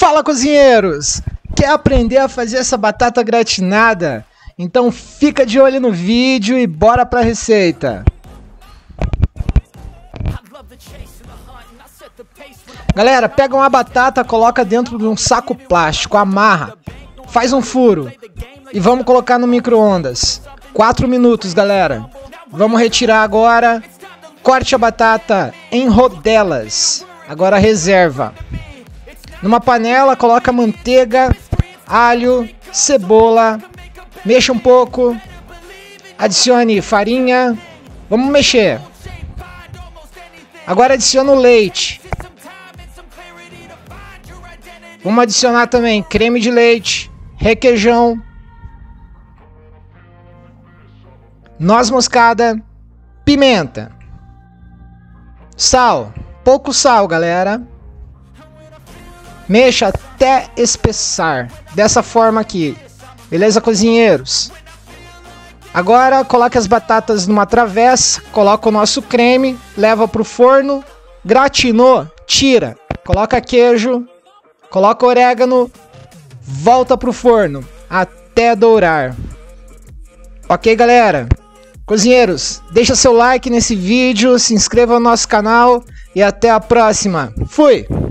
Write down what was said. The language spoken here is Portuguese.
Fala, cozinheiros! Quer aprender a fazer essa batata gratinada? Então fica de olho no vídeo e bora pra receita! Galera, pega uma batata, coloca dentro de um saco plástico, amarra, faz um furo e vamos colocar no micro-ondas. 4 minutos, galera. Vamos retirar agora. Corte a batata em rodelas. Agora reserva. Numa panela, coloca manteiga, alho, cebola. Mexa um pouco. Adicione farinha. Vamos mexer. Agora adiciona o leite. Vamos adicionar também creme de leite, requeijão, noz moscada, pimenta, sal, pouco sal, galera. Mexa até espessar, dessa forma aqui. Beleza, cozinheiros? Agora coloque as batatas numa travessa, coloca o nosso creme, leva para o forno, gratinou, tira, coloca queijo, coloca orégano, volta para o forno até dourar. Ok, galera? Cozinheiros, deixa seu like nesse vídeo, se inscreva no nosso canal e até a próxima. Fui!